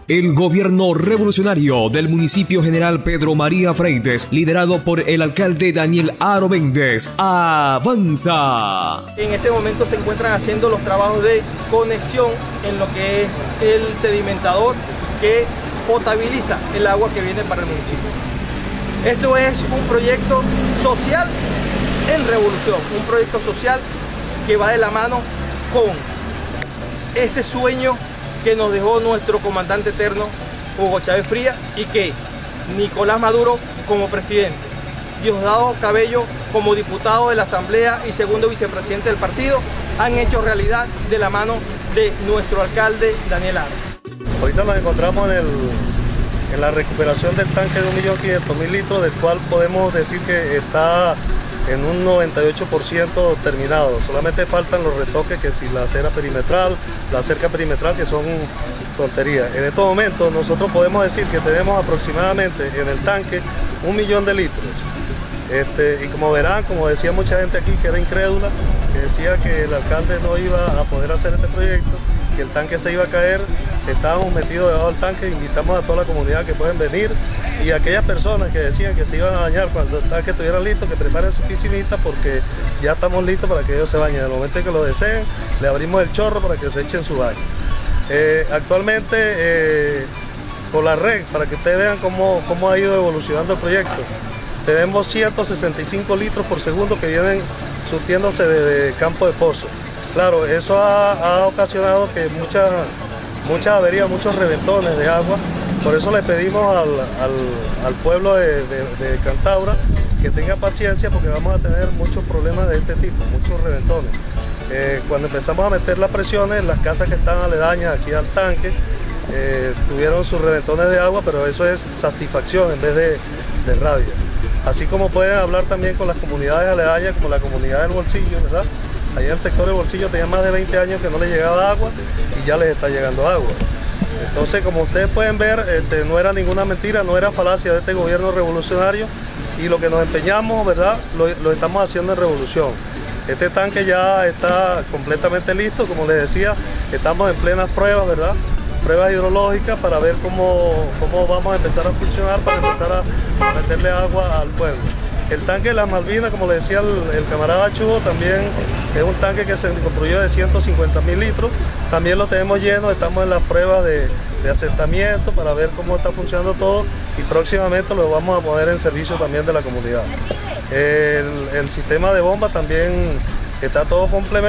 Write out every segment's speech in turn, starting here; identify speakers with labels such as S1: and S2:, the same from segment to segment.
S1: El gobierno revolucionario del municipio General Pedro María Freites, liderado por el alcalde Daniel Aro Méndez, avanza.
S2: En este momento se encuentran haciendo los trabajos de conexión en lo que es el sedimentador que potabiliza el agua que viene para el municipio. Esto es un proyecto social en revolución, un proyecto social que va de la mano con ese sueño que nos dejó nuestro comandante eterno Hugo Chávez Frías y que Nicolás Maduro como presidente, Diosdado Cabello como diputado de la Asamblea y segundo vicepresidente del partido han hecho realidad de la mano de nuestro alcalde Daniel Aro.
S3: Ahorita nos encontramos en la recuperación del tanque de 1.500.000 litros, del cual podemos decir que está en un 98% terminado. Solamente faltan los retoques, que si la cerca perimetral, que son tonterías. En estos momentos nosotros podemos decir que tenemos aproximadamente en el tanque 1 millón de litros. Y como verán, como decía mucha gente aquí que era incrédula, que decía que el alcalde no iba a poder hacer este proyecto, que el tanque se iba a caer, estábamos metidos debajo del tanque. Invitamos a toda la comunidad que pueden venir y a aquellas personas que decían que se iban a bañar cuando el tanque estuviera listo, que preparen su piscinita porque ya estamos listos para que ellos se bañen. En el momento en que lo deseen, le abrimos el chorro para que se echen su baño. Actualmente, por la red, para que ustedes vean cómo ha ido evolucionando el proyecto, tenemos 165 litros por segundo que vienen surtiéndose de campo de pozo. Claro, eso ha ocasionado que muchas averías, muchos reventones de agua. Por eso le pedimos al pueblo de Cantaura que tenga paciencia, porque vamos a tener muchos problemas de este tipo, muchos reventones. Cuando empezamos a meter las presiones, las casas que están aledañas aquí al tanque tuvieron sus reventones de agua, pero eso es satisfacción en vez de rabia. Así como pueden hablar también con las comunidades aledañas, como la comunidad del Bolsillo, ¿verdad? Allá en el sector del Bolsillo tenía más de 20 años que no le llegaba agua y ya les está llegando agua. Entonces, como ustedes pueden ver, no era ninguna mentira, no era falacia de este gobierno revolucionario, y lo que nos empeñamos, ¿verdad?, lo estamos haciendo en revolución. Este tanque ya está completamente listo, como les decía, estamos en plenas pruebas, ¿verdad?, pruebas hidrológicas para ver cómo vamos a empezar a funcionar, para empezar a meterle agua al pueblo. El tanque de las Malvinas, como le decía el camarada Chugo, también es un tanque que se construyó de 150.000 litros. También lo tenemos lleno, estamos en las pruebas de asentamiento para ver cómo está funcionando todo y próximamente lo vamos a poner en servicio también de la comunidad. El sistema de bomba también está todo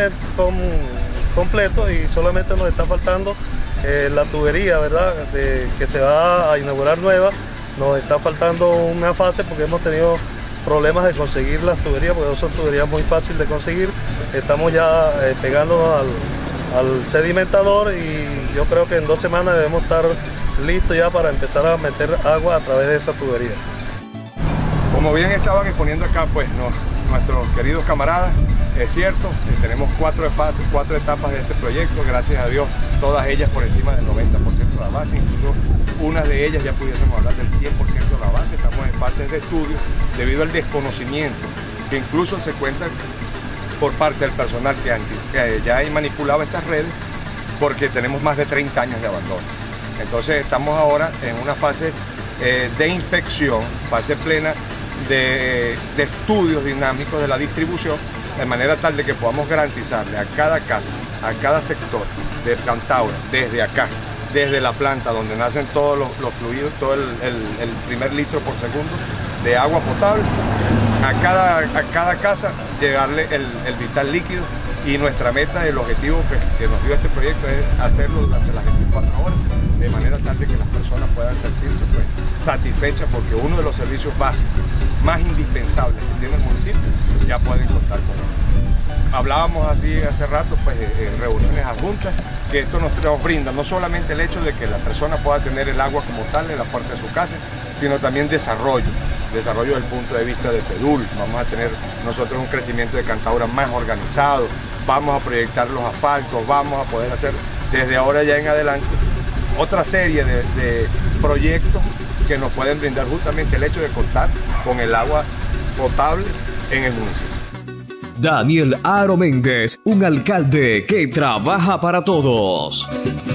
S3: completo y solamente nos está faltando la tubería, ¿verdad?, que se va a inaugurar nueva. Nos está faltando una fase porque hemos tenido problemas de conseguir las tuberías, porque no son tuberías muy fáciles de conseguir. Estamos ya pegándonos al sedimentador y yo creo que en 2 semanas debemos estar listos ya para empezar a meter agua a través de esa tubería.
S4: Como bien estaban exponiendo acá, pues nuestros queridos camaradas, es cierto, tenemos 4 etapas de este proyecto, gracias a Dios, todas ellas por encima del 90% de la base, incluso unas de ellas ya pudiésemos hablar del 100% de la base. Estamos en fases de estudio debido al desconocimiento que incluso se cuenta por parte del personal que ya ha manipulado estas redes, porque tenemos más de 30 años de abandono. Entonces estamos ahora en una fase de inspección, fase plena de estudios dinámicos de la distribución, de manera tal de que podamos garantizarle a cada casa, a cada sector de Cantaura, desde acá, desde la planta donde nacen todos los fluidos, todo el primer litro por segundo de agua potable, a cada casa llegarle el vital líquido. Y nuestra meta, el objetivo que nos dio este proyecto es hacerlo durante las 24 horas, de manera tal de que las personas puedan sentirse satisfechas, porque uno de los servicios básicos más indispensables que tiene el municipio ya pueden contar con él. Hablábamos así hace rato, pues, en reuniones adjuntas, que esto nos brinda no solamente el hecho de que la persona pueda tener el agua como tal en la puerta de su casa, sino también desarrollo desde el punto de vista de PEDUL. Vamos a tener nosotros un crecimiento de Cantaura más organizado, vamos a proyectar los asfaltos, vamos a poder hacer desde ahora ya en adelante otra serie de proyectos que nos pueden brindar justamente el hecho de contar con el agua potable en el municipio.
S1: Daniel Aro Méndez, un alcalde que trabaja para todos.